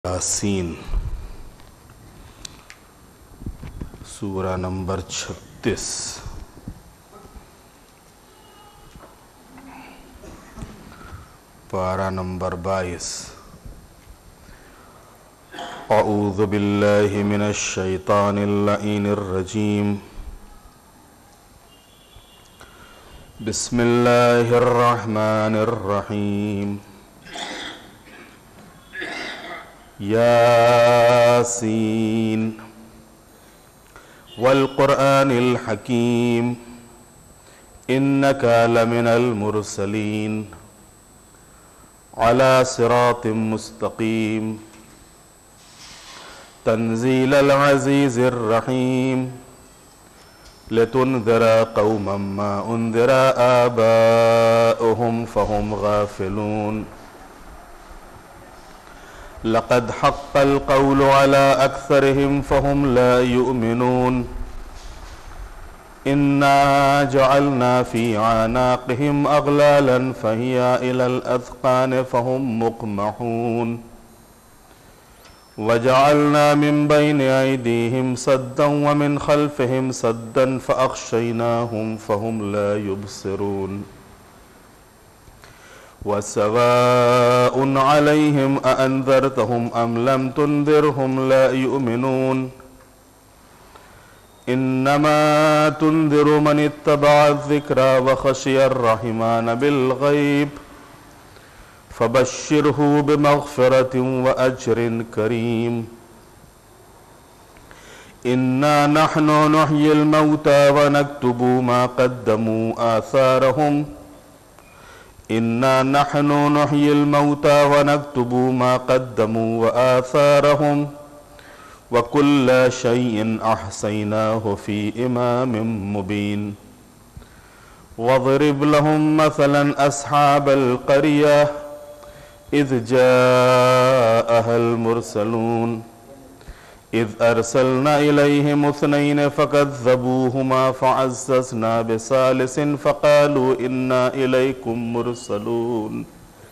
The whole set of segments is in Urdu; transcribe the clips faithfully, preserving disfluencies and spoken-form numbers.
یاسین سورہ نمبر چھتیس پارہ نمبر بائیس اعوذ باللہ من الشیطان اللعین الرجیم بسم اللہ الرحمن الرحیم یاسین والقرآن الحکیم انک لمن المرسلین علی صراط مستقیم تنزیل العزیز الرحیم لتنذر قوما ما انذر آباؤهم فهم غافلون لقد حق القول على أكثرهم فهم لا يؤمنون إنا جعلنا في أعناقهم أغلالا فهي إلى الأذقان فهم مقمحون وجعلنا من بين أيديهم سدا ومن خلفهم سدا فأغشيناهم فهم لا يبصرون وسواء عليهم أأنذرتهم أم لم تنذرهم لا يؤمنون إنما تنذر من اتبع الذكر وخشي الرحمن بالغيب فبشره بمغفرة وأجر كريم إنا نحن نحيي الموتى ونكتب ما قدموا آثارهم إنا نحن نحيي الموتى ونكتب ما قدموا وآثارهم وكل شيء أحصيناه في إمام مبين واضرب لهم مثلا أصحاب القرية إذ جاءها المرسلون إذ أرسلنا إليهم اثنين فكذبوهما فعززنا بثالث فقالوا إنا إليكم مرسلون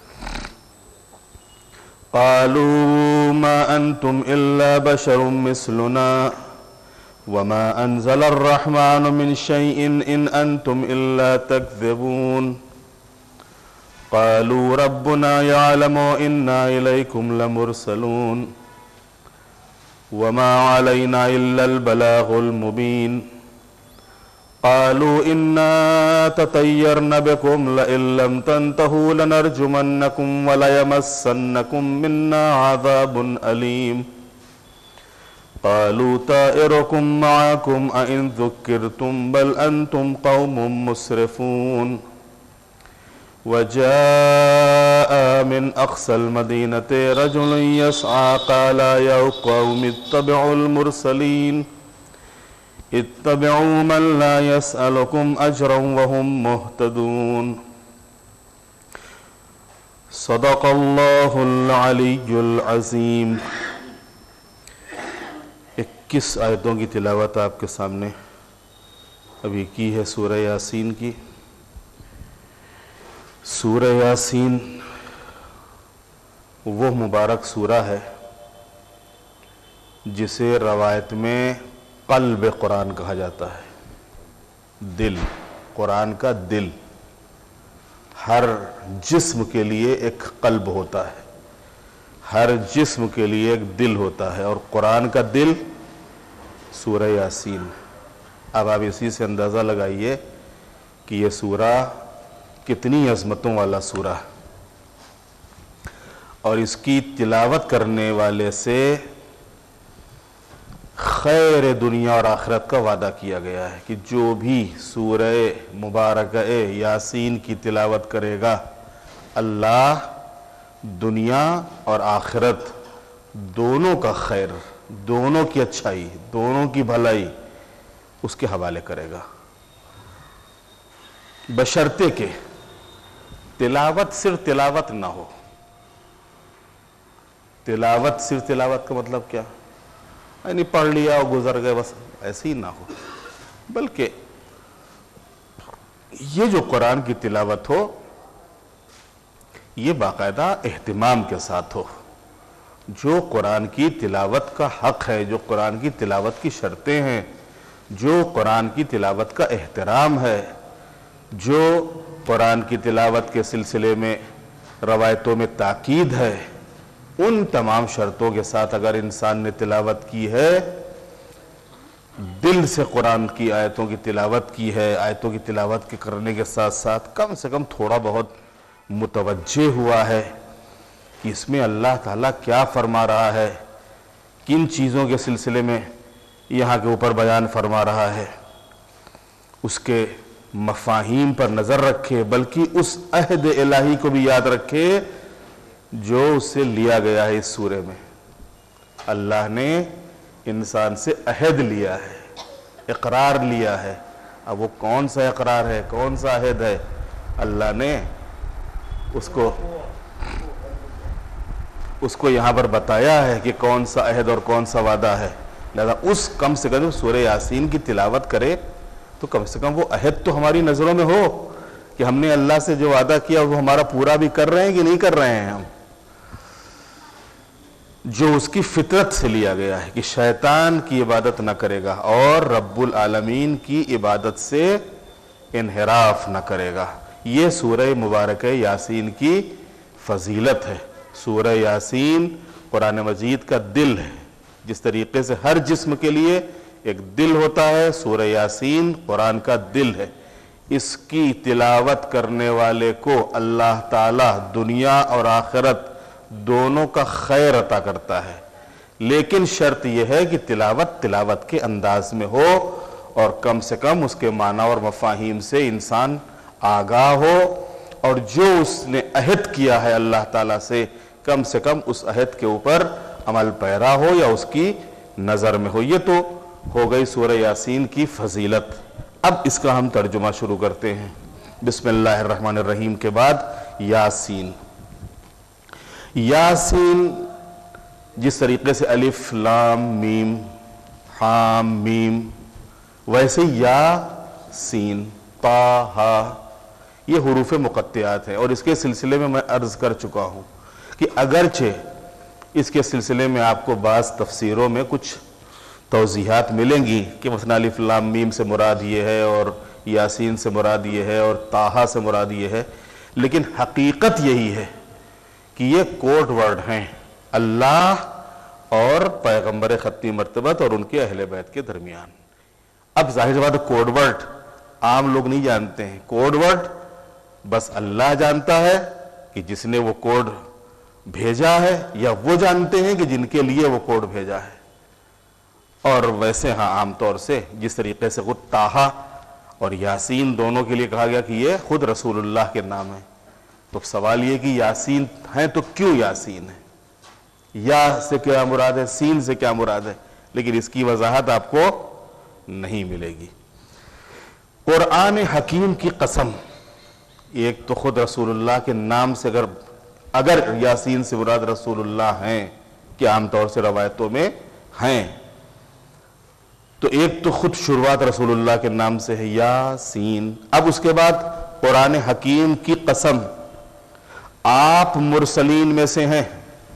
قالوا ما أنتم إلا بشر مثلنا وما أنزل الرحمن من شيء إن أنتم إلا تكذبون قالوا ربنا يعلم إنا إليكم لمرسلون وما علينا إلا البلاغ المبين قالوا إنا تطيرنا بكم لئن لم تنتهوا لنرجمنكم وليمسنكم منا عذاب أليم قالوا طائركم معكم أئن ذكرتم بل أنتم قوم مسرفون وجاء من أقصى المدينة رجل يسعى قال يا قوم اتبعوا المرسلين اتبعوا من لا يسألكم أجرا وهم مهتدون صدق الله العلي العظيم. اکیس آیتوں کی تلاوت آپ کے سامنے ابھی کی ہے سورہ یاسین کی. سورہ یاسین وہ مبارک سورہ ہے جسے روایت میں قلب قرآن کہا جاتا ہے. دل، قرآن کا دل. ہر جسم کے لیے ایک قلب ہوتا ہے، ہر جسم کے لیے ایک دل ہوتا ہے، اور قرآن کا دل سورہ یاسین. اب آپ اسی سے اندازہ لگائیے کہ یہ سورہ کتنی عظمتوں والا سورہ ہے، اور اس کی تلاوت کرنے والے سے خیر دنیا اور آخرت کا وعدہ کیا گیا ہے کہ جو بھی سورہ مبارکہ یاسین کی تلاوت کرے گا اللہ دنیا اور آخرت دونوں کا خیر، دونوں کی اچھائی، دونوں کی بھلائی اس کے حوالے کرے گا، بشرطے کہ تلاوت صرف تلاوت نہ ہو. تلاوت صرف تلاوت کا مطلب کیا؟ یعنی پڑھ لیا اور گزر گئے بس، ایسے ہی نہ ہو، بلکہ یہ جو قرآن کی تلاوت ہو یہ باقاعدہ اہتمام کے ساتھ ہو، جو قرآن کی تلاوت کا حق ہے، جو قرآن کی تلاوت کی شرطیں ہیں، جو قرآن کی تلاوت کا احترام ہے، جو قرآن کی تلاوت کے سلسلے میں روایتوں میں تاکید ہے، ان تمام شرطوں کے ساتھ اگر انسان نے تلاوت کی ہے، دل سے قرآن کی آیتوں کی تلاوت کی ہے، آیتوں کی تلاوت کے کرنے کے ساتھ ساتھ کم سے کم تھوڑا بہت متوجہ ہوا ہے کہ اس میں اللہ تعالیٰ کیا فرما رہا ہے، کن چیزوں کے سلسلے میں یہاں کے اوپر بیان فرما رہا ہے، اس کے مفاہیم پر نظر رکھے، بلکہ اس عہد الہی کو بھی یاد رکھے جو اس سے لیا گیا ہے۔ اس سورے میں اللہ نے انسان سے عہد لیا ہے، اقرار لیا ہے۔ اب وہ کون سا اقرار ہے، کون سا عہد ہے، اللہ نے اس کو اس کو یہاں پر بتایا ہے کہ کون سا عہد اور کون سا وعدہ ہے۔ لہذا اس کم سے کم سورہ یاسین کی تلاوت کرے تو کم سے کم وہ عہد تو ہماری نظروں میں ہو کہ ہم نے اللہ سے جو وعدہ کیا وہ ہمارا پورا بھی کر رہے ہیں کہ نہیں کر رہے ہیں ہم، جو اس کی فطرت سے لیا گیا ہے کہ شیطان کی عبادت نہ کرے گا اور رب العالمین کی عبادت سے انحراف نہ کرے گا۔ یہ سورہ مبارکہ یاسین کی فضیلت ہے۔ سورہ یاسین قرآن مجید کا دل ہے۔ جس طریقے سے ہر جسم کے لیے ایک دل ہوتا ہے، سورہ یاسین قرآن کا دل ہے۔ اس کی تلاوت کرنے والے کو اللہ تعالیٰ دنیا اور آخرت دونوں کا خیر عطا کرتا ہے، لیکن شرط یہ ہے کہ تلاوت تلاوت کے انداز میں ہو اور کم سے کم اس کے معنی اور مفاہیم سے انسان آگاہ ہو، اور جو اس نے عہد کیا ہے اللہ تعالیٰ سے کم سے کم اس عہد کے اوپر عمل پیرا ہو یا اس کی نظر میں ہو۔ یہ تو ہو گئی سورہ یاسین کی فضیلت۔ اب اس کا ہم ترجمہ شروع کرتے ہیں۔ بسم اللہ الرحمن الرحیم کے بعد یاسین۔ یاسین جس طریقے سے الف لام میم حام میم، ویسے یا سین طا ہا یہ حروف مقطعات ہیں، اور اس کے سلسلے میں میں عرض کر چکا ہوں کہ اگرچہ اس کے سلسلے میں آپ کو بعض تفسیروں میں کچھ توضیحات ملیں گی کہ مثلا الف لام میم سے مراد یہ ہے اور یاسین سے مراد یہ ہے اور طٰہٰ سے مراد یہ ہے، لیکن حقیقت یہی ہے کہ یہ کوڈ ورڈ ہیں اللہ اور پیغمبر ختمی مرتبت اور ان کے اہل بیت کے درمیان۔ اب ظاہر بات کوڈ ورڈ عام لوگ نہیں جانتے ہیں، کوڈ ورڈ بس اللہ جانتا ہے کہ جس نے وہ کوڈ بھیجا ہے، یا وہ جانتے ہیں کہ جن کے لیے وہ کوڈ بھیجا ہے۔ اور ویسے ہاں عام طور سے جس طریقے سے خود طٰہٰ اور یاسین دونوں کے لیے کہا گیا کہ یہ خود رسول اللہ کے نام ہے، تو سوال یہ کہ یاسین ہیں تو کیوں یاسین ہے، یا سے کیا مراد ہے، سین سے کیا مراد ہے، لیکن اس کی وضاحت آپ کو نہیں ملے گی۔ قرآن حکیم کی قسم، ایک تو خود رسول اللہ کے نام سے اگر اگر یاسین سے مراد رسول اللہ ہیں کہ عام طور سے روایتوں میں ہیں، تو ایک تو خود شروعات رسول اللہ کے نام سے ہے یاسین۔ اب اس کے بعد قرآن حکیم کی قسم، آپ مرسلین میں سے ہیں۔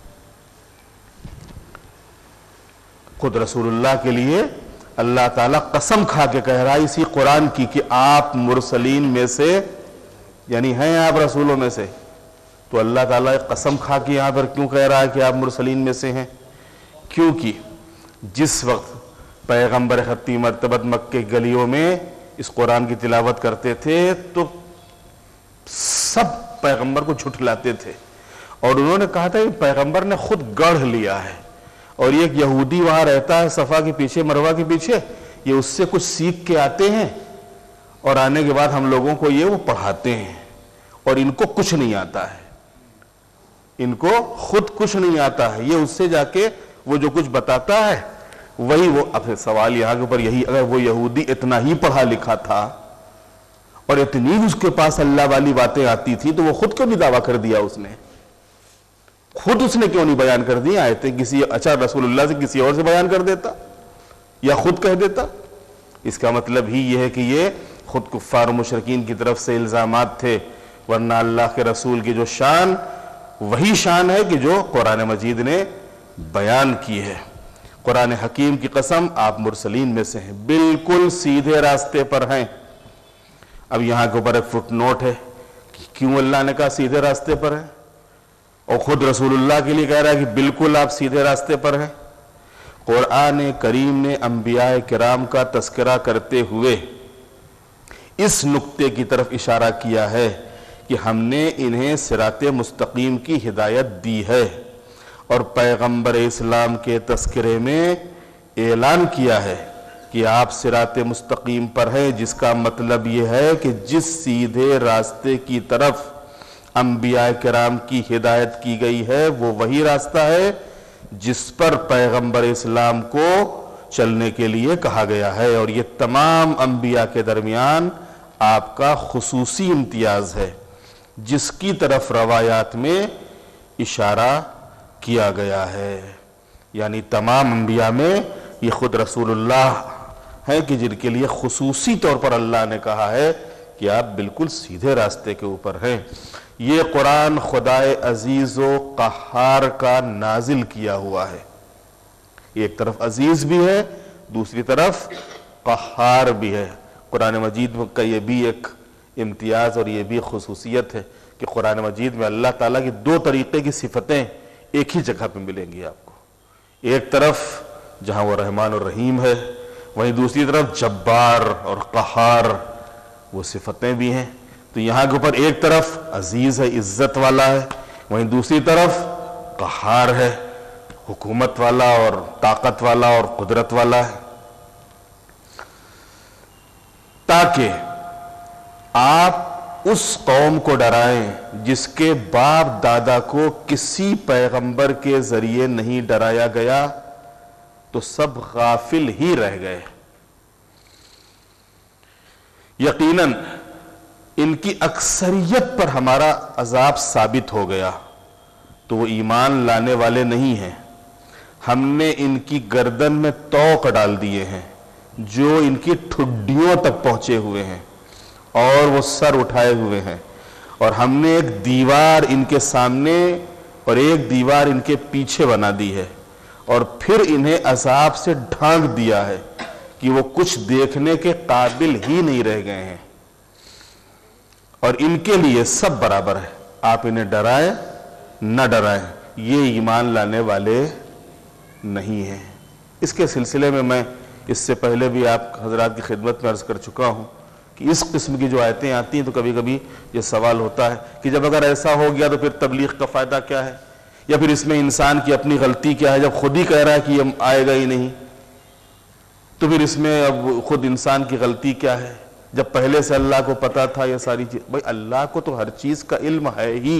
خود رسول اللہ کے لیے اللہ تعالیٰ قسم کھا کے کہہ رہا ہے اسی قرآن کی کہ آپ مرسلین میں سے، یعنی ہیں آپ رسولوں میں سے۔ تو اللہ تعالیٰ قسم کھا کے یہاں پر کیوں کہہ رہا ہے کہ آپ مرسلین میں سے ہیں؟ کیونکہ جس وقت پیغمبر ختمی مرتبت مکہ کی گلیوں میں اس قرآن کی تلاوت کرتے تھے تو سب پیغمبر کو جھٹلاتے تھے، اور انہوں نے کہا تھا کہ پیغمبر نے خود گڑھ لیا ہے، اور ایک یہودی وہاں رہتا ہے صفا کے پیچھے، مروہ کے پیچھے، یہ اس سے کچھ سیکھ کے آتے ہیں اور آنے کے بعد ہم لوگوں کو یہ وہ پڑھاتے ہیں، اور ان کو کچھ نہیں آتا ہے، ان کو خود کچھ نہیں آتا ہے، یہ اس سے جا کے وہ جو کچھ بتاتا ہے وہی وہ۔ اب سوال یہاں کے اوپر یہی، اگر وہ یہودی اتنا ہی پڑھا لکھا تھا اور اتنی اس کے پاس اللہ والی باتیں آتی تھی تو وہ خود کیوں نہیں دعویٰ کر دیا؟ اس نے خود اس نے کیوں نہیں بیان کر دیا آیتیں؟ کسی اچھا رسول اللہ سے کسی اور سے بیان کر دیتا یا خود کہہ دیتا۔ اس کا مطلب ہی یہ ہے کہ یہ خود کفار و مشرکین کی طرف سے الزامات تھے، ورنہ اللہ کے رسول کی جو شان وہی شان ہے کہ جو قرآن مجید نے بیان کی ہے۔ قرآن حکیم کی قسم آپ مرسلین میں سے ہیں، بالکل سیدھے راستے پر ہیں۔ اب یہاں کے اوپر ایک فٹ نوٹ ہے کہ کیوں اللہ نے کہا سیدھے راستے پر ہیں، اور خود رسول اللہ کے لیے کہہ رہا ہے کہ بالکل آپ سیدھے راستے پر ہیں۔ قرآن کریم نے انبیاء کرام کا تذکرہ کرتے ہوئے اس نقطے کی طرف اشارہ کیا ہے کہ ہم نے انہیں صراط مستقیم کی ہدایت دی ہے، اور پیغمبر اسلام کے تذکرے میں اعلان کیا ہے کہ آپ صراط مستقیم پر ہیں، جس کا مطلب یہ ہے کہ جس سیدھے راستے کی طرف انبیاء کرام کی ہدایت کی گئی ہے وہ وہی راستہ ہے جس پر پیغمبر اسلام کو چلنے کے لیے کہا گیا ہے، اور یہ تمام انبیاء کے درمیان آپ کا خصوصی امتیاز ہے جس کی طرف روایات میں اشارہ کیا گیا ہے۔ یعنی تمام انبیاء میں یہ خود رسول اللہ ہیں کہ جن کے لیے خصوصی طور پر اللہ نے کہا ہے کہ آپ بالکل سیدھے راستے کے اوپر ہیں۔ یہ قرآن خدائے عزیز و قہار کا نازل کیا ہوا ہے، ایک طرف عزیز بھی ہے، دوسری طرف قہار بھی ہے۔ قرآن مجید کا یہ بھی ایک امتیاز اور یہ بھی خصوصیت ہے کہ قرآن مجید میں اللہ تعالیٰ کی دو طریقے کی صفتیں ایک ہی جگہ پہ ملیں گی آپ کو، ایک طرف جہاں وہ رحمان اور رحیم ہے، وہیں دوسری طرف جبار اور قہار وہ صفتیں بھی ہیں۔ تو یہاں کے اوپر ایک طرف عزیز ہے، عزت والا ہے، وہیں دوسری طرف قہار ہے، حکومت والا اور طاقت والا اور قدرت والا ہے، تاکہ آپ اس قوم کو ڈرائیں جس کے باپ دادا کو کسی پیغمبر کے ذریعے نہیں ڈرایا گیا تو سب غافل ہی رہ گئے۔ یقیناً ان کی اکثریت پر ہمارا عذاب ثابت ہو گیا تو وہ ایمان لانے والے نہیں ہیں۔ ہم نے ان کی گردن میں طوق ڈال دیے ہیں جو ان کی ٹھڈیوں تک پہنچے ہوئے ہیں، اور وہ سر اٹھائے ہوئے ہیں، اور ہم نے ایک دیوار ان کے سامنے اور ایک دیوار ان کے پیچھے بنا دی ہے، اور پھر انہیں عذاب سے ڈھانک دیا ہے کہ وہ کچھ دیکھنے کے قابل ہی نہیں رہ گئے ہیں، اور ان کے لیے سب برابر ہے، آپ انہیں ڈرائیں نہ ڈرائیں، یہ ایمان لانے والے نہیں ہیں۔ اس کے سلسلے میں میں اس سے پہلے بھی آپ حضرات کی خدمت میں عرض کر چکا ہوں کہ اس قسم کی جو آیتیں آتی ہیں تو کبھی کبھی یہ سوال ہوتا ہے کہ جب اگر ایسا ہو گیا تو پھر تبلیغ کا فائدہ کیا ہے، یا پھر اس میں انسان کی اپنی غلطی کیا ہے، جب خود ہی کہہ رہا ہے کہ یہ آئے گا ہی نہیں تو پھر اس میں اب خود انسان کی غلطی کیا ہے، جب پہلے سے اللہ کو پتا تھا یہ ساری چیز۔ بھائی اللہ کو تو ہر چیز کا علم ہے ہی،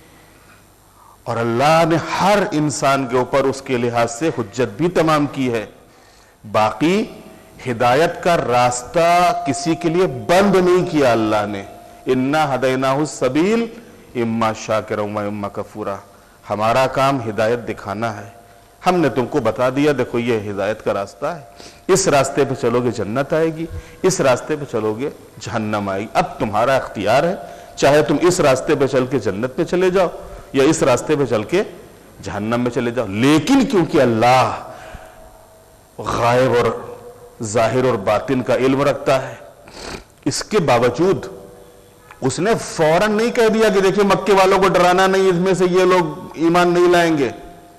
اور اللہ نے ہر انسان کے اوپر اس کے لحاظ سے حجت بھی تمام کی ہے، باقی ہدایت کا راستہ کسی کے لیے بند نہیں کیا اللہ نے۔ انا ہدیناہ السبیل اما شاکرا و اما کفورا، ہمارا کام ہدایت دکھانا ہے، ہم نے تم کو بتا دیا دیکھو یہ ہدایت کا راستہ ہے، اس راستے پہ چلو گے جنت آئے گی، اس راستے پہ چلو گے جہنم آئے گی۔ اب تمہارا اختیار ہے، چاہے تم اس راستے پہ چل کے جنت پہ چلے جاؤ یا اس راستے پہ چل کے جہنم میں چلے جاؤ، لیکن کیونکہ اللہ غائب اور ظاہر اور باطن کا علم رکھتا ہے، اس کے باوجود اس نے فوراً نہیں کہہ دیا کہ دیکھیں مکے والوں کو ڈرانا نہیں، اس میں سے یہ لوگ ایمان نہیں لائیں گے۔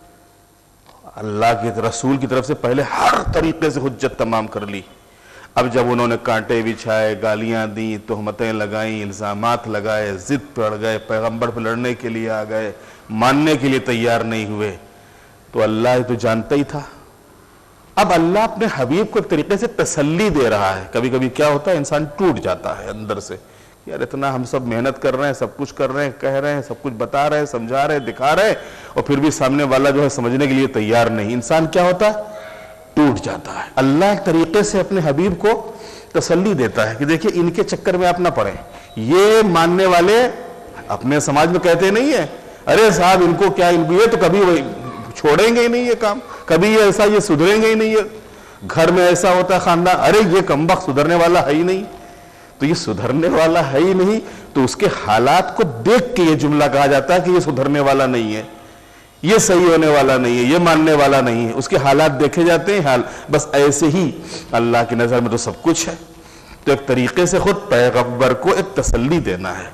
اللہ کے رسول کی طرف سے پہلے ہر طریقے سے حجت تمام کر لی۔ اب جب انہوں نے کانٹے بچھائے، گالیاں دیں، تہمتیں لگائیں، الزامات لگائے، ضد پڑ گئے، پیغمبر پہ لڑنے کے لیے آ گئے، ماننے کے لیے تیار نہیں ہوئے، تو اللہ تو جانتا ہی تھا۔ اب اللہ اپنے حبیب کو ایک طریقے سے تسلی دے رہا ہے۔ کبھی کبھی کیا ہوتا ہے انسان ٹوٹ جاتا ہے اندر سے، یار اتنا ہم سب محنت کر رہے ہیں، سب کچھ کر رہے ہیں، کہہ رہے ہیں، سب کچھ بتا رہے ہیں، سمجھا رہے ہیں، دکھا رہے ہیں، اور پھر بھی سامنے والا جو ہے سمجھنے کے لیے تیار نہیں، انسان کیا ہوتا ہے ٹوٹ جاتا ہے۔ اللہ ایک طریقے سے اپنے حبیب کو تسلی دیتا ہے کہ دیکھیں ان کے چکر میں آپ نہ پڑیں، یہ ماننے والے اپنے سماج میں کہتے نہیں ہیں ارے صاحب ان کو کیا، یہ تو کبھی چھوڑیں گے ہی نہیں یہ کام، کبھی یہ ایسا یہ سدھریں گے ہی نہیں، یہ گھر میں ایسا ہوتا ہے خاندان، ارے یہ کمبخت سدھرنے والا ہے ہی نہیں، تو یہ سدھرنے والا ہے ہی نہیں، تو اس کے حالات کو دیکھ کے یہ جملہ کہا جاتا ہے کہ یہ سدھرنے والا نہیں ہے۔ یہ صحیح ہونے والا نہیں ہے، یہ ماننے والا نہیں ہے، اس کے حالات دیکھے جاتے ہیں، حال بس ایسے ہی اللہ کی نظر میں تو سب کچھ ہے۔ تو ایک طریقے سے خود پیغمبر کو ایک تسلی دینا ہے۔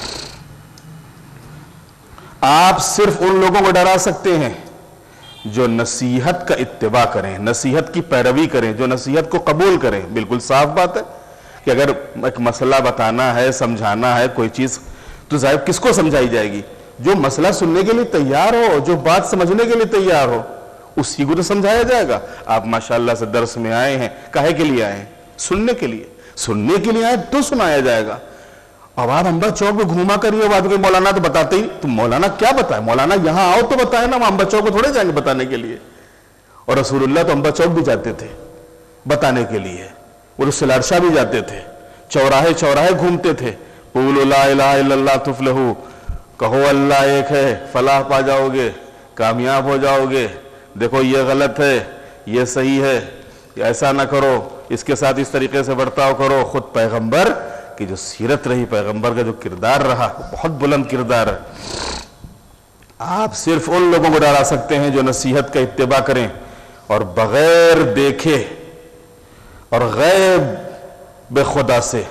آپ صرف ان لوگوں کو ڈرا سکتے ہیں جو نصیحت کا اتباع کریں، نصیحت کی پیروی کریں، جو نصیحت کو قبول کریں۔ بالکل صاف بات ہے کہ اگر ایک مسئلہ بتانا ہے، سمجھانا ہے کوئی چیز، تو ظاہر کس کو سمجھائی جائے گی؟ جو مسئلہ سننے کے لیے تیار ہو، جو بات سمجھنے کے لیے تیار ہو، اسی کو تو سمجھایا جائے گا۔ آپ ماشاءاللہ سے درس میں آئے ہیں، کہے کے لیے آئے ہیں؟ سننے کے لیے۔ سننے کے لیے آئے تو سنایا جائے گا۔ اب آپ امبا چوک میں گھوما کریے بات کوئی مولانا تو بتاتے ہی، تو مولانا کیا بتائے؟ مولانا یہاں آؤ تو بتائے نا، امبا چوک کو تھوڑے جائیں گے بتانے کے لیے۔ اور رسول اللہ تو امبا چوک بھی جاتے تھے بتانے کے لیے، وہ سلارشاہ بھی جاتے تھے، چوراہے چوراہے گھومتے تھے۔ قولوا لا الہ الا اللہ تفلحوا، کہو اللہ ایک ہے، فلاح پا جاؤ گے، کامیاب ہو جاؤ گے، دیکھو یہ غلط ہے، یہ صحیح ہے، ایسا نہ کرو، اس کے ساتھ اس طریقے سے برتاؤ کرو۔ خود پیغمبر کی جو سیرت رہی، پیغمبر کا جو کردار رہا، بہت بلند کردار ہے۔ آپ صرف ان لوگوں کو ڈرا سکتے ہیں جو نصیحت کا اتباع کریں اور بغیر دیکھے اور غیب خدا سے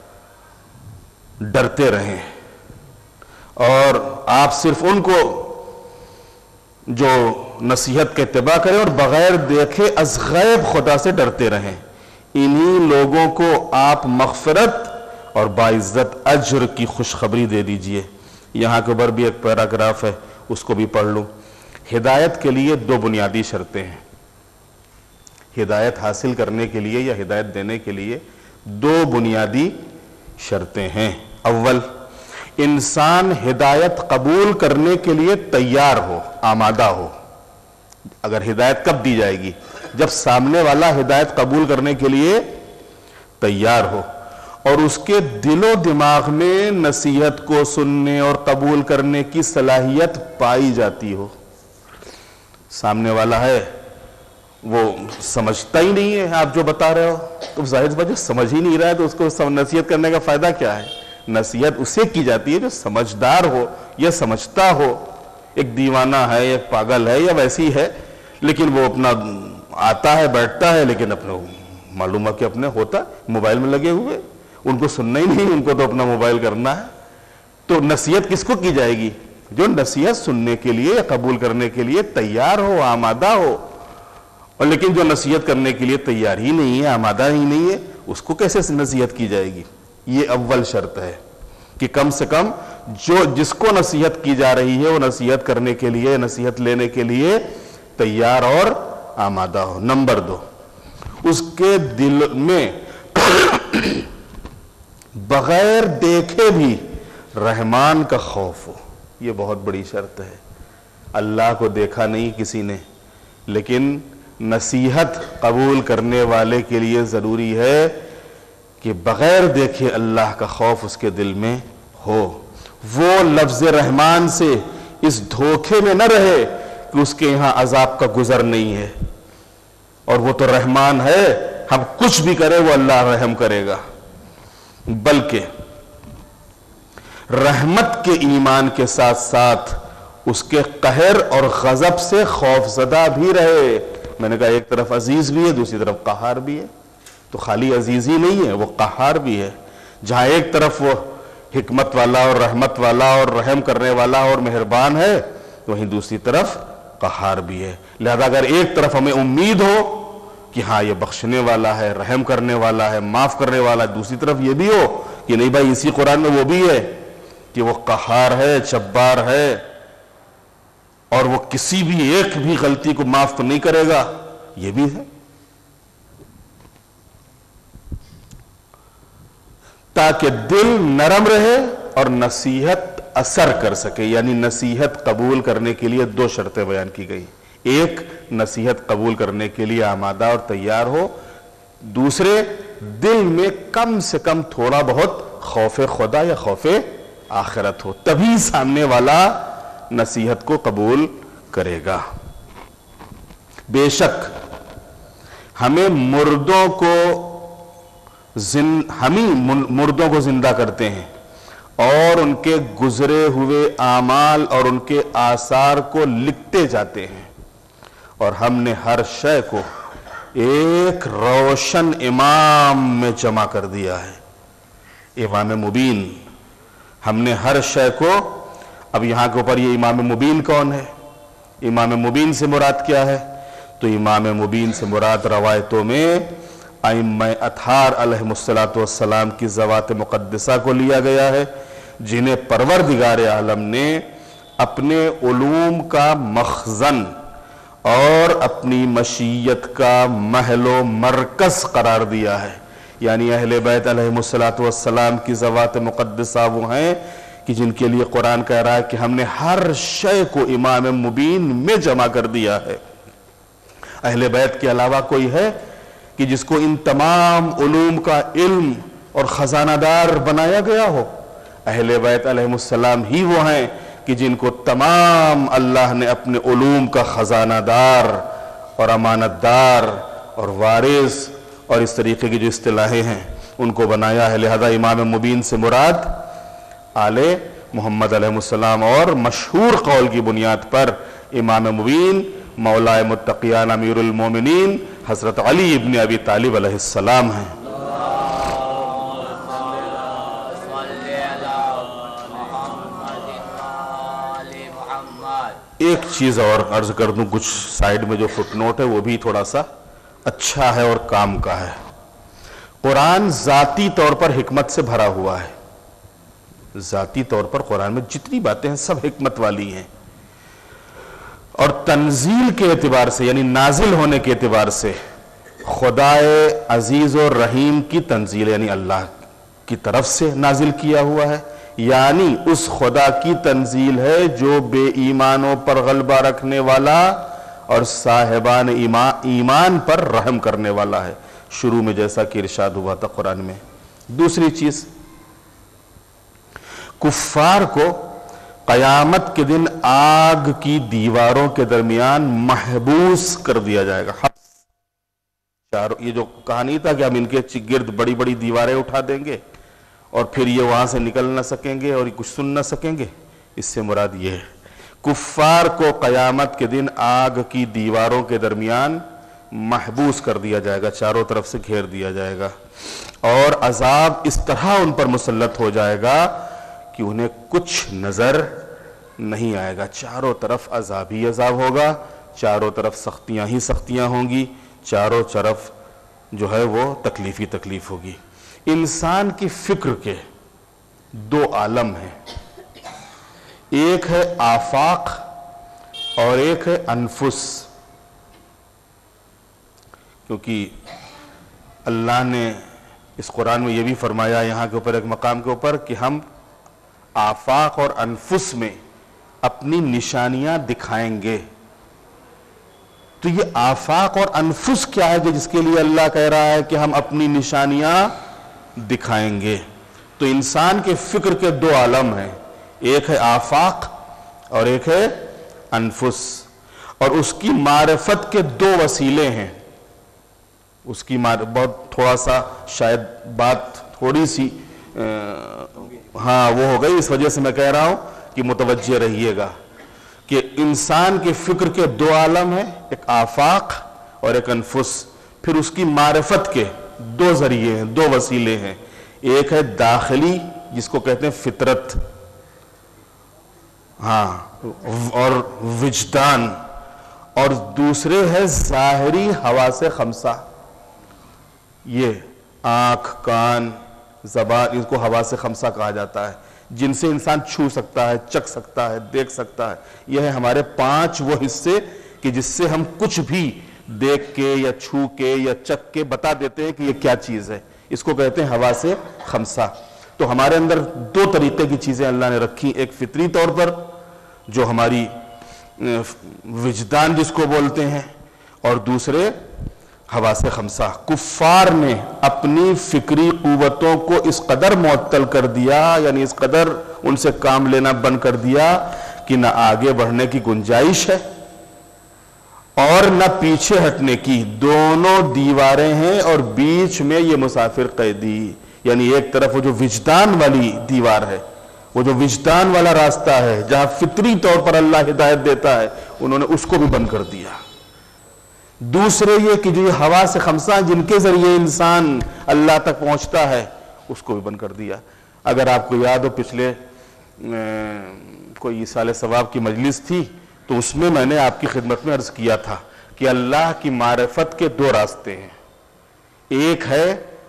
ڈرتے رہیں، اور آپ صرف ان کو جو نصیحت کا اتباع کریں اور بغیر دیکھے از غیب خدا سے ڈرتے رہیں۔ انہی لوگوں کو آپ مغفرت اور باعزت اجر کی خوشخبری دے دیجئے۔ یہاں کے اوپر بھی ایک پیراگراف ہے، اس کو بھی پڑھ لوں۔ ہدایت کے لیے دو بنیادی شرطیں ہیں۔ ہدایت حاصل کرنے کے لیے یا ہدایت دینے کے لیے دو بنیادی شرطیں ہیں۔ اول، انسان ہدایت قبول کرنے کے لیے تیار ہو، آمادہ ہو۔ اگر ہدایت کب دی جائے گی؟ جب سامنے والا ہدایت قبول کرنے کے لیے تیار ہو اور اس کے دل و دماغ میں نصیحت کو سننے اور قبول کرنے کی صلاحیت پائی جاتی ہو۔ سامنے والا ہے وہ سمجھتا ہی نہیں ہے آپ جو بتا رہے ہو، تو ظاہر سی بات ہے سمجھ ہی نہیں رہا ہے، تو اس کو نصیحت کرنے کا فائدہ کیا ہے؟ نصیحت اسے کی جاتی ہے جو سمجھدار ہو یا سمجھتا ہو۔ ایک دیوانہ ہے، ایک پاگل ہے یا ویسی ہے، لیکن وہ اپنا آتا ہے بیٹھتا ہے، لیکن اپنا معلوم ہے کہ اپنے ہوتا موبائل میں لگے ہوئے، ان کو سننا ہی نہیں، ان کو تو اپنا موبائل کرنا ہے۔ تو نصیحت کس کو کی جائے گی؟ جو نصیحت سننے کے لیے یا قبول کرنے کے لیے تیار ہو، آمادہ ہو۔ اور لیکن جو نصیحت کرنے کے لیے تیار ہی نہیں ہے، آمادہ ہی نہیں ہے، اس کو کیسے نصیحت کی جائے گی؟ یہ اول شرط ہے کہ کم سے کم جو جس کو نصیحت کی جا رہی ہے وہ نصیحت کرنے کے لیے، نصیحت لینے کے لیے تیار اور آمادہ ہو۔ نمبر دو، اس کے دل میں بغیر دیکھے بھی رحمان کا خوف ہو۔ یہ بہت بڑی شرط ہے۔ اللہ کو دیکھا نہیں کسی نے، لیکن نصیحت قبول کرنے والے کے لیے ضروری ہے کہ بغیر دیکھے اللہ کا خوف اس کے دل میں ہو۔ وہ لفظ رحمان سے اس دھوکے میں نہ رہے کہ اس کے یہاں عذاب کا گزر نہیں ہے، اور وہ تو رحمان ہے، ہم کچھ بھی کرے وہ اللہ رحم کرے گا، بلکہ رحمت کے ایمان کے ساتھ ساتھ اس کے قہر اور غضب سے خوف زدہ بھی رہے۔ میں نے کہا ایک طرف عزیز بھی ہے، دوسری طرف قہار بھی ہے، تو خالی عزیز ہی نہیں ہے، وہ قہار بھی ہے۔ جہاں ایک طرف وہ حکمت والا اور رحمت والا اور رحم کرنے والا اور مہربان ہے، وہیں دوسری طرف قہار بھی ہے۔ لہذا اگر ایک طرف ہمیں امید ہو کہ ہاں یہ بخشنے والا ہے، رحم کرنے والا ہے، معاف کرنے والا ہے، دوسری طرف یہ بھی ہو کہ نہیں بھائی اسی قرآن میں وہ بھی ہے کہ وہ قہار ہے، جبار ہے، اور وہ کسی بھی ایک بھی غلطی کو معاف تو نہیں کرے گا، یہ بھی ہے۔ تاکہ دل نرم رہے اور نصیحت اثر کر سکے، یعنی نصیحت قبول کرنے کے لیے دو شرطیں بیان کی گئی۔ ایک، نصیحت قبول کرنے کے لیے آمادہ اور تیار ہو۔ دوسرے، دل میں کم سے کم تھوڑا بہت خوف خدا یا خوف آخرت ہو، تبھی سامنے والا نصیحت کو قبول کرے گا۔ بے شک ہمیں مردوں کو زن ہم ہی مردوں کو زندہ کرتے ہیں اور ان کے گزرے ہوئے اعمال اور ان کے آثار کو لکھتے جاتے ہیں، اور ہم نے ہر شے کو ایک روشن امام میں جمع کر دیا ہے، امام مبین۔ ہم نے ہر شے کو، اب یہاں کے اوپر یہ امام مبین کون ہے؟ امام مبین سے مراد کیا ہے؟ تو امام مبین سے مراد روایتوں میں ائمہ اطہار علیہم السلام کی ذوات مقدسہ کو لیا گیا ہے، جنہیں پروردگار عالم نے اپنے علوم کا مخزن اور اپنی مشیت کا محل و مرکز قرار دیا ہے۔ یعنی اہل بیت علیہم السلام کی ذوات مقدسہ وہ ہیں کہ جن کے لیے قرآن کہہ رہا ہے کہ ہم نے ہر شے کو امام مبین میں جمع کر دیا ہے۔ اہل بیت کے علاوہ کوئی ہے کہ جس کو ان تمام علوم کا علم اور خزانہ دار بنایا گیا ہو؟ اہل بیت علیہم السلام ہی وہ ہیں کہ جن کو تمام اللہ نے اپنے علوم کا خزانہ دار اور امانت دار اور وارث اور اس طریقے کی جو اصطلاحیں ہیں ان کو بنایا ہے۔ لہذا امام مبین سے مراد آل محمد علیہ السلام، اور مشہور قول کی بنیاد پر امام مبین مولا متقیان امیر المومنین حضرت علی ابن ابی طالب علیہ السلام ہیں۔ ایک چیز اور عرض کر دوں، کچھ سائیڈ میں جو فٹ نوٹ ہے وہ بھی تھوڑا سا اچھا ہے اور کام کا ہے۔ قرآن ذاتی طور پر حکمت سے بھرا ہوا ہے، ذاتی طور پر قرآن میں جتنی باتیں ہیں سب حکمت والی ہیں، اور تنزیل کے اعتبار سے یعنی نازل ہونے کے اعتبار سے خدائے عزیز و رحیم کی تنزیل یعنی اللہ کی طرف سے نازل کیا ہوا ہے، یعنی اس خدا کی تنزیل ہے جو بے ایمانوں پر غلبہ رکھنے والا اور صاحبان ایمان پر رحم کرنے والا ہے، شروع میں جیسا کہ ارشاد ہوا تھا قرآن میں۔ دوسری چیز، کفار کو قیامت کے دن آگ کی دیواروں کے درمیان محبوس کر دیا جائے گا۔ یہ جو کہانی تھا کہ ہم ان کے گرد بڑی بڑی دیواریں اٹھا دیں گے اور پھر یہ وہاں سے نکل نہ سکیں گے اور کچھ سن نہ سکیں گے، اس سے مراد یہ ہے کفار کو قیامت کے دن آگ کی دیواروں کے درمیان محبوس کر دیا جائے گا، چاروں طرف سے گھیر دیا جائے گا، اور عذاب اس طرح ان پر مسلط ہو جائے گا کہ انہیں کچھ نظر نہیں آئے گا۔ چاروں طرف عذاب ہی عذاب ہوگا، چاروں طرف سختیاں ہی سختیاں ہوں گی، چاروں طرف جو ہے وہ تکلیف ہی تکلیف ہوگی۔ انسان کی فکر کے دو عالم ہیں، ایک ہے آفاق اور ایک ہے انفس، کیونکہ اللہ نے اس قرآن میں یہ بھی فرمایا یہاں کے اوپر ایک مقام کے اوپر کہ ہم آفاق اور انفس میں اپنی نشانیاں دکھائیں گے۔ تو یہ آفاق اور انفس کیا ہے کہ جس کے لیے اللہ کہہ رہا ہے کہ ہم اپنی نشانیاں دکھائیں گے؟ تو انسان کے فکر کے دو عالم ہیں، ایک ہے آفاق اور ایک ہے انفس، اور اس کی معرفت کے دو وسیلے ہیں۔ اس کی بہت تھوڑا سا شاید بات تھوڑی سی ہاں وہ ہو گئی، اس وجہ سے میں کہہ رہا ہوں کہ متوجہ رہیے گا کہ انسان کے فکر کے دو عالم ہیں، ایک آفاق اور ایک انفس، پھر اس کی معرفت کے دو ذریعے ہیں، دو وسیلے ہیں، ایک ہے داخلی جس کو کہتے ہیں فطرت، ہاں، اور وجدان، اور دوسرے ہے ظاہری حواس خمسہ، یہ آنکھ، کان، زبان، اس کو حواس خمسہ کہا جاتا ہے، جن سے انسان چھو سکتا ہے، چکھ سکتا ہے، دیکھ سکتا ہے۔ یہ ہے ہمارے پانچ وہ حصے کہ جس سے ہم کچھ بھی دیکھ کے یا چھو کے یا چکھ کے بتا دیتے ہیں کہ یہ کیا چیز ہے، اس کو کہتے ہیں حواس خمسہ۔ تو ہمارے اندر دو طریقے کی چیزیں اللہ نے رکھی، ایک فطری طور پر جو ہماری وجدان جس کو بولتے ہیں، اور دوسرے حواس خمسہ۔ کفار نے اپنی فکری قوتوں کو اس قدر معطل کر دیا، یعنی اس قدر ان سے کام لینا بند کر دیا کہ نہ آگے بڑھنے کی گنجائش ہے اور نہ پیچھے ہٹنے کی، دونوں دیواریں ہیں اور بیچ میں یہ مسافر قیدی، یعنی ایک طرف وہ جو وجدان والی دیوار ہے وہ جو وجدان والا راستہ ہے جہاں فطری طور پر اللہ ہدایت دیتا ہے انہوں نے اس کو بھی بند کر دیا. دوسرے یہ کہ جو یہ حواس خمسہ جن کے ذریعے انسان اللہ تک پہنچتا ہے اس کو بھی بند کر دیا. اگر آپ کو یاد ہو پچھلے کوئی ایصال ثواب کی مجلس تھی تو اس میں میں نے آپ کی خدمت میں عرض کیا تھا کہ اللہ کی معرفت کے دو راستے ہیں. ایک ہے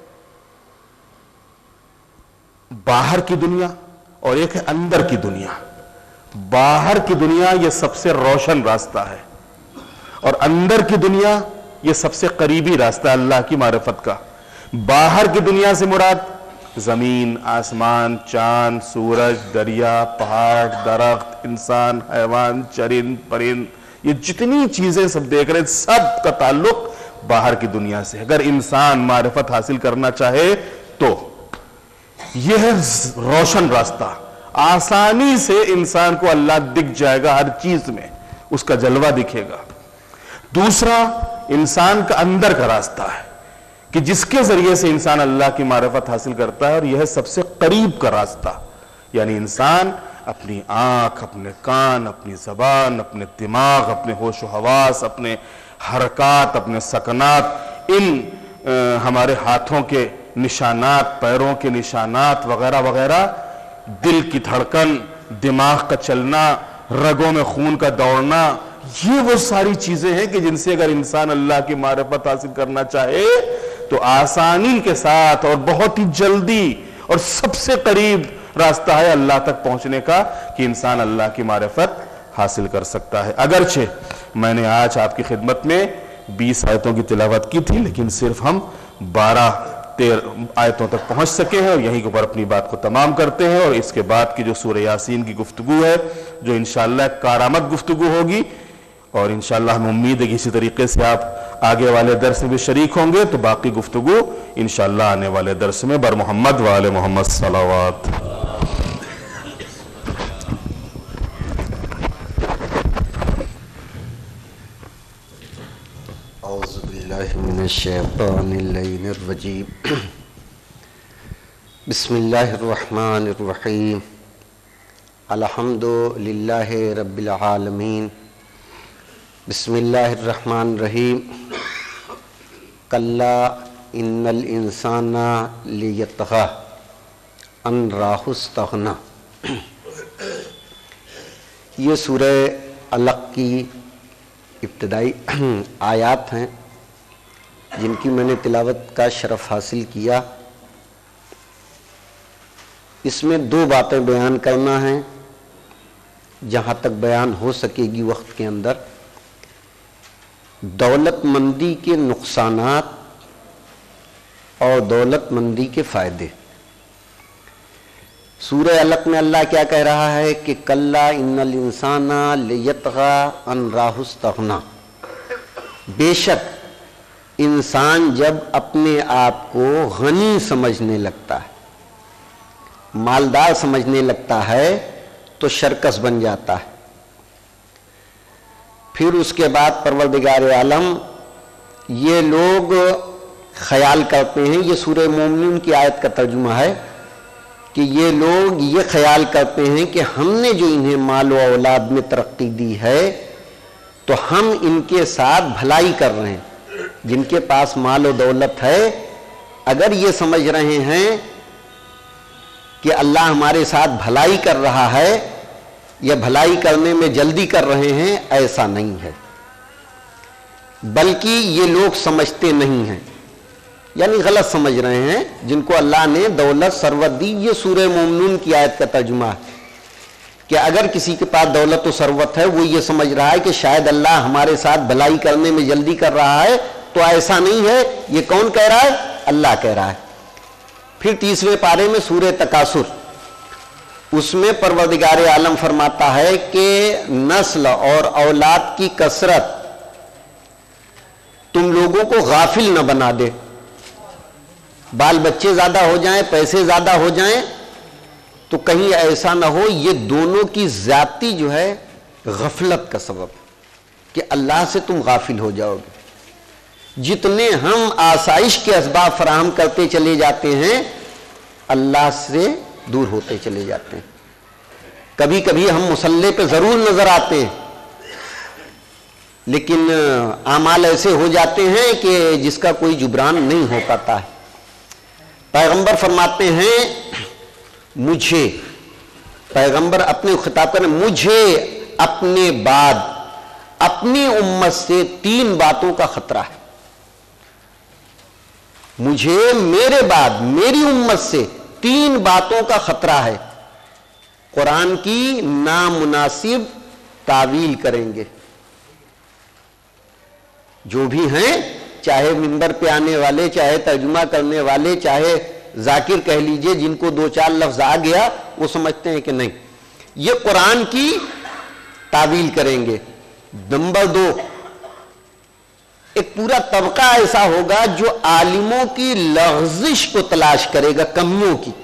باہر کی دنیا اور ایک ہے اندر کی دنیا. باہر کی دنیا یہ سب سے روشن راستہ ہے اور اندر کی دنیا یہ سب سے قریبی راستہ اللہ کی معرفت کا. باہر کی دنیا سے مراد زمین، آسمان، چاند، سورج، دریا، پہاڑ، درخت، انسان، حیوان، چرند، پرند، یہ جتنی چیزیں سب دیکھ رہے ہیں سب کا تعلق باہر کی دنیا سے. اگر انسان معرفت حاصل کرنا چاہے تو یہ ہے روشن راستہ. آسانی سے انسان کو اللہ دکھ جائے گا، ہر چیز میں اس کا جلوہ دکھے گا. دوسرا انسان کا اندر کا راستہ ہے کہ جس کے ذریعے سے انسان اللہ کی معرفت حاصل کرتا ہے اور یہ ہے سب سے قریب کا راستہ. یعنی انسان اپنی آنکھ، اپنے کان، اپنی زبان، اپنے دماغ، اپنے ہوش و حواس، اپنے حرکات، اپنے سکنات، ان ہمارے ہاتھوں کے نشانات، پیروں کے نشانات وغیرہ وغیرہ، دل کی دھڑکن، دماغ کا چلنا، رگوں میں خون کا دوڑنا، یہ وہ ساری چیزیں ہیں کہ جن سے اگر انسان اللہ کی معرفت حاصل کرنا چاہے تو آسانی کے ساتھ اور بہت ہی جلدی اور سب سے قریب راستہ ہے اللہ تک پہنچنے کا کہ انسان اللہ کی معرفت حاصل کر سکتا ہے. اگرچہ میں نے آج آپ کی خدمت میں بیس آیتوں کی تلاوت کی تھی لیکن صرف ہم بارہ تیر آیتوں تک پہنچ سکے ہیں اور یہیں کے اوپر اپنی بات کو تمام کرتے ہیں. اور اس کے بعد کی جو سورہ یاسین کی گفتگو ہے جو انشاءاللہ کارآمد گفتگو ہوگی اور انشاءاللہ ہم امید ہے کہ اسی طریقے سے آپ آگے والے درس میں بھی شریک ہوں گے تو باقی گفتگو انشاءاللہ آنے والے درس میں بر محمد و آل محمد صلوات. اعوذ باللہ من الشیطان اللعین الرجیم. بسم اللہ الرحمن الرحیم. الحمد للہ رب العالمین. بسم اللہ الرحمن الرحیم. کلا ان الانسان لیطغی ان راہ استغنی. یہ سورہ علق کی ابتدائی آیات ہیں جن کی میں نے تلاوت کا شرف حاصل کیا. اس میں دو باتیں بیان کرنا ہے جہاں تک بیان ہو سکے گی وقت کے اندر. دولت مندی کے نقصانات اور دولت مندی کے فائدے. سورہ علق میں اللہ کیا کہہ رہا ہے کہ کلا ان الانسان لیطغی ان راہ استغنی. بے شک انسان جب اپنے آپ کو غنی سمجھنے لگتا ہے، مالدار سمجھنے لگتا ہے تو شرکس بن جاتا ہے. پھر اس کے بعد پروردگار عالم یہ لوگ خیال کرتے ہیں، یہ سورہ مومنون کی آیت کا ترجمہ ہے کہ یہ لوگ یہ خیال کرتے ہیں کہ ہم نے جو انہیں مال و اولاد میں ترقی دی ہے تو ہم ان کے ساتھ بھلائی کر رہے ہیں. جن کے پاس مال و دولت ہے اگر یہ سمجھ رہے ہیں کہ اللہ ہمارے ساتھ بھلائی کر رہا ہے یا بھلائی کرنے میں جلدی کر رہے ہیں، ایسا نہیں ہے. بلکہ یہ لوگ سمجھتے نہیں ہیں، یعنی غلط سمجھ رہے ہیں. جن کو اللہ نے دولت ثروت دی، یہ سورہ مومنون کی آیت کا ترجمہ ہے کہ اگر کسی کے پاس دولت و ثروت ہے وہ یہ سمجھ رہا ہے کہ شاید اللہ ہمارے ساتھ بھلائی کرنے میں جلدی کر رہا ہے، تو ایسا نہیں ہے. یہ کون کہہ رہا ہے؟ اللہ کہہ رہا ہے. پھر تیسرے پارے میں سورہ تکاثر، اس میں پروردگار عالم فرماتا ہے کہ نسل اور اولاد کی کثرت تم لوگوں کو غافل نہ بنا دے. بال بچے زیادہ ہو جائیں، پیسے زیادہ ہو جائیں تو کہیں ایسا نہ ہو یہ دونوں کی زیادتی جو ہے غفلت کا سبب کہ اللہ سے تم غافل ہو جاؤ گے. جتنے ہم آسائش کے اسباب فراہم کرتے چلے جاتے ہیں اللہ سے دور ہوتے چلے جاتے ہیں. کبھی کبھی ہم مصلے پہ ضرور نظر آتے ہیں، لیکن اعمال ایسے ہو جاتے ہیں کہ جس کا کوئی جبران نہیں ہو پاتا ہے۔ پیغمبر فرماتے ہیں مجھے، پیغمبر اپنے خطاب کرنے، مجھے اپنے بعد اپنی امت سے تین باتوں کا خطرہ ہے، مجھے میرے بعد میری امت سے تین باتوں کا خطرہ ہے۔ قرآن کی نامناسب تعویل کریں گے جو بھی ہیں، چاہے منبر پہ آنے والے، چاہے ترجمہ کرنے والے، چاہے ذاکر کہہ لیجئے، جن کو دو چار لفظ آ گیا وہ سمجھتے ہیں کہ نہیں، یہ قرآن کی تعویل کریں گے۔ نمبر دو، ایک پورا طبقہ ایسا ہوگا جو عالموں کی لغزش کو تلاش کرے گا، کمیوں کی۔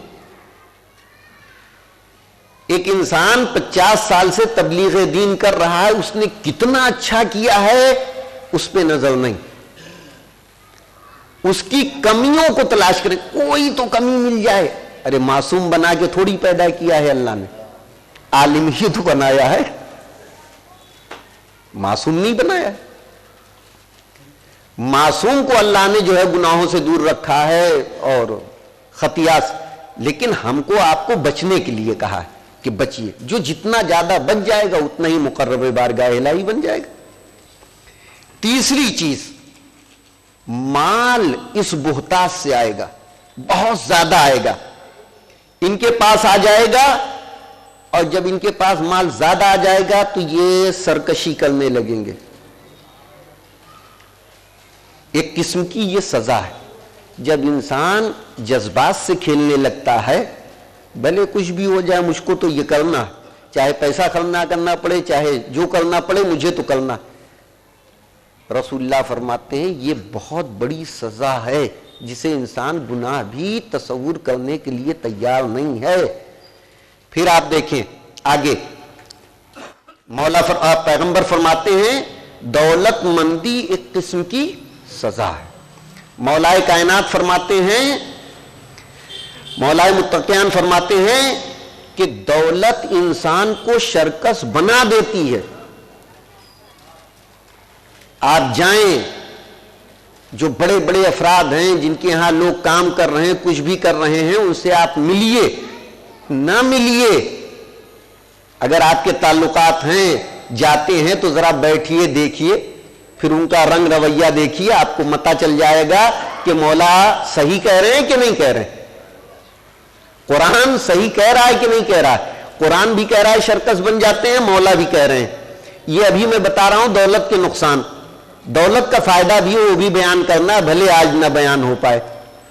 ایک انسان پچاس سال سے تبلیغ دین کر رہا ہے، اس نے کتنا اچھا کیا ہے اس پہ نظر نہیں، اس کی کمیوں کو تلاش کرے، کوئی تو کمی مل جائے۔ ارے معصوم بنا کے تھوڑی پیدا کیا ہے اللہ نے، عالم ہی تو بنایا ہے، معصوم نہیں بنایا ہے۔ معصوم کو اللہ نے جو ہے گناہوں سے دور رکھا ہے اور خطیات سے، لیکن ہم کو آپ کو بچنے کے لیے کہا ہے کہ بچیے، جو جتنا زیادہ بچ جائے گا اتنا ہی مقرب بارگاہ الہی بن جائے گا۔ تیسری چیز، مال اس بہتات سے آئے گا، بہت زیادہ آئے گا، ان کے پاس آ جائے گا، اور جب ان کے پاس مال زیادہ آ جائے گا تو یہ سرکشی کرنے لگیں گے۔ ایک قسم کی یہ سزا ہے، جب انسان جذبات سے کھیلنے لگتا ہے، بھلے کچھ بھی ہو جائے مجھ کو تو یہ کرنا، چاہے پیسہ کرنا کرنا پڑے، چاہے جو کرنا پڑے، مجھے تو کرنا۔ رسول اللہ فرماتے ہیں یہ بہت بڑی سزا ہے جسے انسان گناہ بھی تصور کرنے کے لیے تیار نہیں ہے۔ پھر آپ دیکھیں آگے، مولا فر... پیغمبر فرماتے ہیں دولت مندی ایک قسم کی سزا ہے۔ مولا کائنات فرماتے ہیں، مولا متقیان فرماتے ہیں کہ دولت انسان کو شرکس بنا دیتی ہے۔ آپ جائیں، جو بڑے بڑے افراد ہیں جن کے ہاں لوگ کام کر رہے ہیں، کچھ بھی کر رہے ہیں، ان سے آپ ملیے، نہ ملیے، اگر آپ کے تعلقات ہیں، جاتے ہیں تو ذرا بیٹھیے، دیکھیے، پھر ان کا رنگ رویہ دیکھیے، آپ کو پتہ چل جائے گا کہ مولا صحیح کہہ رہے ہیں کہ نہیں کہہ رہے ہیں، قرآن صحیح کہہ رہا ہے کہ نہیں کہہ رہا ہے۔ قرآن بھی کہہ رہا ہے شرکس بن جاتے ہیں، مولا بھی کہہ رہے ہیں۔ یہ ابھی میں بتا رہا ہوں دولت کے نقصان، دولت کا فائدہ بھی وہ بھی بیان کرنا، بھلے آج نہ بیان ہو پائے۔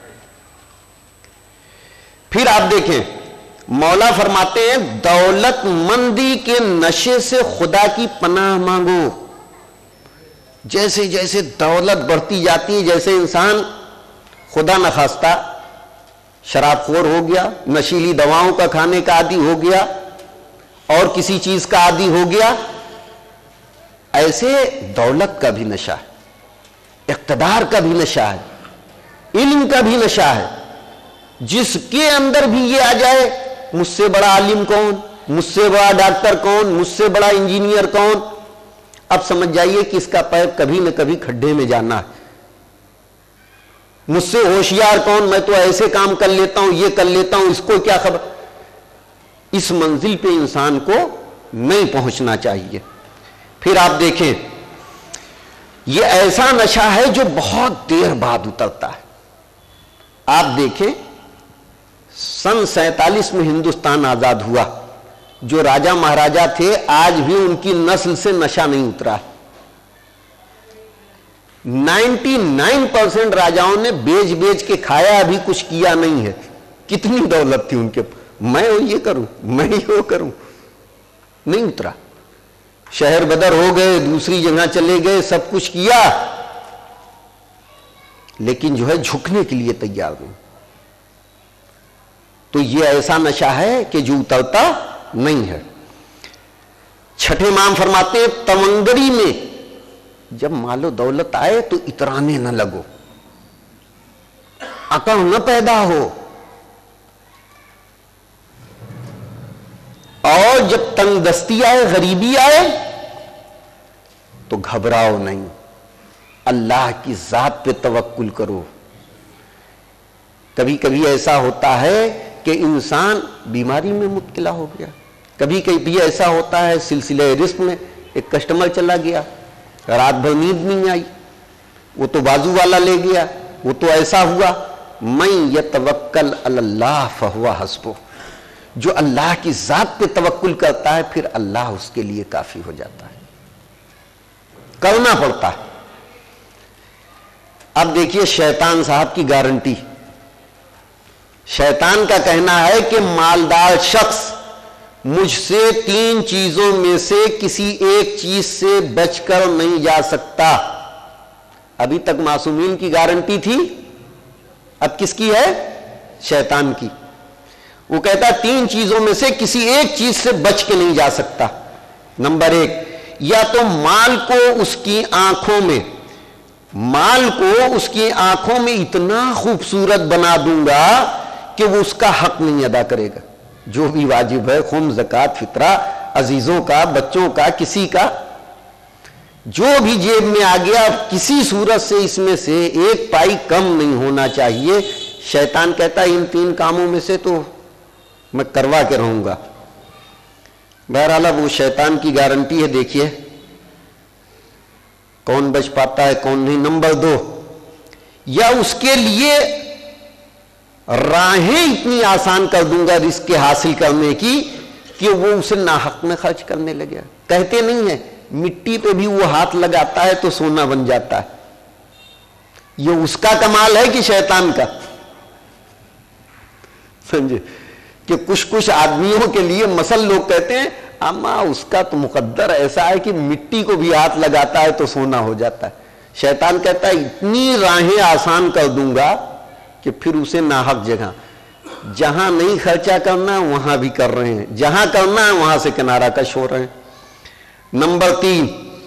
پھر آپ دیکھیں مولا فرماتے ہیں دولت مندی کے نشے سے خدا کی پناہ مانگو۔ جیسے جیسے دولت بڑھتی جاتی ہے، جیسے انسان خدا نخواستہ شراب خور ہو گیا، نشیلی دواؤں کا کھانے کا عادی ہو گیا، اور کسی چیز کا عادی ہو گیا، ایسے دولت کا بھی نشہ ہے، اقتدار کا بھی نشہ ہے، علم کا بھی نشہ ہے۔ جس کے اندر بھی یہ آ جائے، مجھ سے بڑا عالم کون، مجھ سے بڑا ڈاکٹر کون، مجھ سے بڑا انجینئر کون، اب سمجھ جائیے کہ اس کا پیر کبھی نہ کبھی کھڈے میں جانا ہے۔ مجھ سے ہوشیار کون، میں تو ایسے کام کر لیتا ہوں، یہ کر لیتا ہوں، اس کو کیا خبر۔ اس منزل پہ انسان کو نہیں پہنچنا چاہیے۔ پھر آپ دیکھیں یہ ایسا نشہ ہے جو بہت دیر بعد اترتا ہے۔ آپ دیکھیں سن سینتالیس میں ہندوستان آزاد ہوا، جو راجا مہاراجا تھے آج بھی ان کی نسل سے نشہ نہیں اترا۔ نائنٹی نائن پرسنٹ راجاؤں نے بیچ بیچ کے کھایا، ابھی کچھ کیا نہیں ہے۔ کتنی دولت تھی ان کے، میں یہ کروں، میں یہ کروں، نہیں اترا۔ شہر بدر ہو گئے، دوسری جگہ چلے گئے، سب کچھ کیا، لیکن جو ہے جھکنے کے لیے تیار نہیں۔ تو یہ ایسا نشہ ہے کہ جو اترتا نہیں ہے۔ چھٹے امام فرماتے ہیں تمنگری میں جب مال و دولت آئے تو اترانے نہ لگو، اکڑ نہ پیدا ہو۔ اور جب تنگ دستی آئے، غریبی آئے تو گھبراؤ نہیں، اللہ کی ذات پہ توکل کرو۔ کبھی کبھی ایسا ہوتا ہے کہ انسان بیماری میں مبتلا ہو گیا، کبھی کبھی ایسا ہوتا ہے سلسلہ رزق میں ایک کسٹمر چلا گیا، رات بھر نیند نہیں آئی، وہ تو بازو والا لے گیا، وہ تو ایسا ہوا۔ من یتوکل علی اللہ فہو حسبہ، جو اللہ کی ذات پہ توکل کرتا ہے پھر اللہ اس کے لیے کافی ہو جاتا ہے، کرنا پڑتا ہے۔ اب دیکھیے شیطان صاحب کی گارنٹی، شیطان کا کہنا ہے کہ مالدار شخص مجھ سے تین چیزوں میں سے کسی ایک چیز سے بچ کر نہیں جا سکتا۔ ابھی تک معصومین کی گارنٹی تھی، اب کس کی ہے؟ شیطان کی۔ وہ کہتا ہے تین چیزوں میں سے کسی ایک چیز سے بچ کے نہیں جا سکتا۔ نمبر ایک، یا تو مال کو اس کی آنکھوں میں مال کو اس کی آنکھوں میں اتنا خوبصورت بنا دوں گا کہ وہ اس کا حق نہیں ادا کرے گا، جو بھی واجب ہے، خم، زکوٰۃ، فطرہ، عزیزوں کا، بچوں کا، کسی کا، جو بھی جیب میں آ گیا کسی صورت سے اس میں سے ایک پائی کم نہیں ہونا چاہیے۔ شیطان کہتا ہے ان تین کاموں میں سے تو میں کروا کے رہوں گا۔ بہرحال وہ شیطان کی گارنٹی ہے، دیکھیے کون بچ پاتا ہے کون نہیں۔ نمبر دو، یا اس کے لیے راہیں اتنی آسان کر دوں گا رزق کے حاصل کرنے کی کہ وہ اسے ناحق میں خرچ کرنے لگے۔ کہتے نہیں ہیں مٹی پہ بھی وہ ہاتھ لگاتا ہے تو سونا بن جاتا ہے، یہ اس کا کمال ہے کہ شیطان کا؟ سمجھے کہ کچھ کچھ آدمیوں کے لیے مثل لوگ کہتے ہیں اما اس کا تو مقدر ایسا ہے کہ مٹی کو بھی ہاتھ لگاتا ہے تو سونا ہو جاتا ہے۔ شیطان کہتا ہے اتنی راہیں آسان کر دوں گا کہ پھر اسے ناحق جگہ، جہاں نہیں خرچہ کرنا وہاں بھی کر رہے ہیں، جہاں کرنا ہے وہاں سے کنارہ کش ہو رہے ہیں۔ نمبر تین،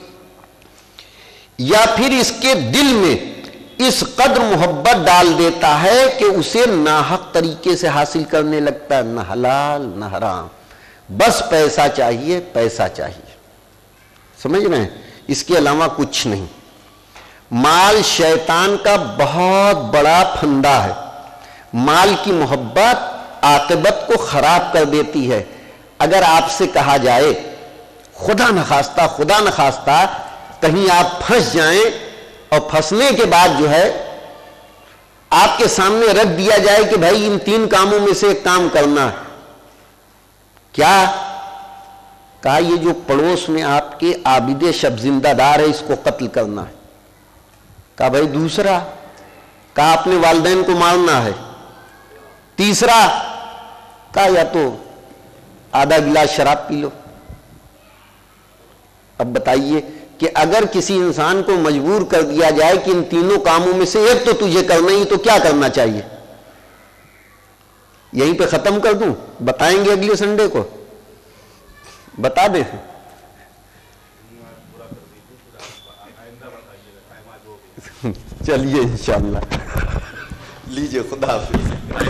یا پھر اس کے دل میں اس قدر محبت ڈال دیتا ہے کہ اسے ناحق طریقے سے حاصل کرنے لگتا ہے، نہ حلال نہ حرام، بس پیسہ چاہیے پیسہ چاہیے، سمجھ رہے ہیں، اس کے علاوہ کچھ نہیں۔ مال شیطان کا بہت بڑا پھندا ہے، مال کی محبت عاقبت کو خراب کر دیتی ہے۔ اگر آپ سے کہا جائے خدا نخواستہ خدا نخواستہ کہیں آپ پھنس جائیں اور پھنسنے کے بعد جو ہے آپ کے سامنے رکھ دیا جائے کہ بھائی ان تین کاموں میں سے ایک کام کرنا ہے، کیا کہا یہ جو پڑوس میں آپ کے عابد شب زندہ دار ہے اس کو قتل کرنا ہے، کہا بھائی دوسرا، کہا اپنے والدین کو مارنا ہے، تیسرا کہا یا تو آدھا گلاس شراب پی لو۔ اب بتائیے کہ اگر کسی انسان کو مجبور کر دیا جائے کہ ان تینوں کاموں میں سے ایک تو تجھے کرنا ہی، تو کیا کرنا چاہیے؟ یہیں پہ ختم کر دوں؟ بتائیں گے اگلے سنڈے کو، بتا دیں؟ چلیے انشاءاللہ، لیجئے، خدا حافظ۔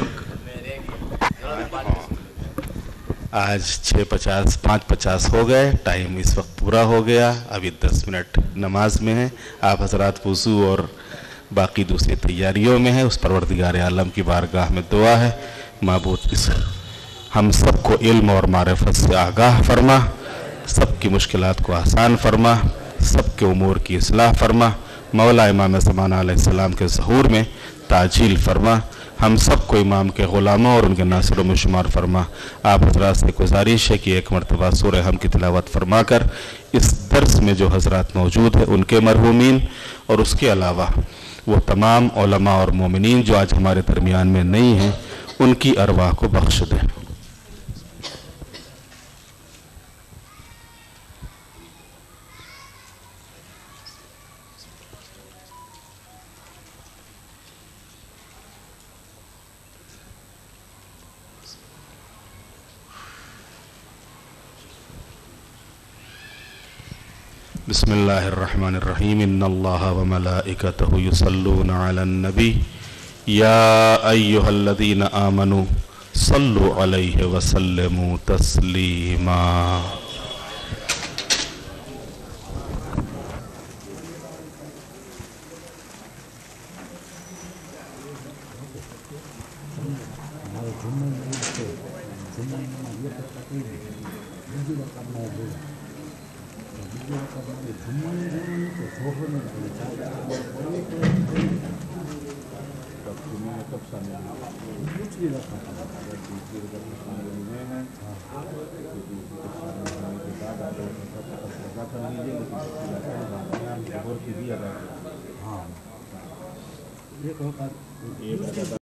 آج چھ پچاس پانچ پچاس ہو گئے، ٹائم اس وقت پورا ہو گیا، ابھی دس منٹ نماز میں ہیں، آپ حضرات وضو اور باقی دوسری تیاریوں میں ہیں۔ اس پروردگار عالم کی بارگاہ میں دعا ہے معبود اس ہم سب کو علم اور معرفت سے آگاہ فرما، سب کی مشکلات کو آسان فرما، سب کے امور کی اصلاح فرما، مولا امام زمانہ علیہ السلام کے ظہور میں تعجیل فرما، ہم سب کو امام کے غلاموں اور ان کے ناصروں میں شمار فرما۔ آپ حضرات سے گزارش ہے کہ ایک مرتبہ سورہ حم کی تلاوت فرما کر اس درس میں جو حضرات موجود ہیں ان کے مرحومین اور اس کے علاوہ وہ تمام علماء اور مومنین جو آج ہمارے درمیان میں نہیں ہیں ان کی ارواح کو بخش دیں۔ بسم اللہ الرحمن الرحیم، ان اللہ وملائکتہ یصلون علی النبی یا ایہا الذین آمنوا सल्लु अलैहि वसल्लमु तस्लीमा। हाँ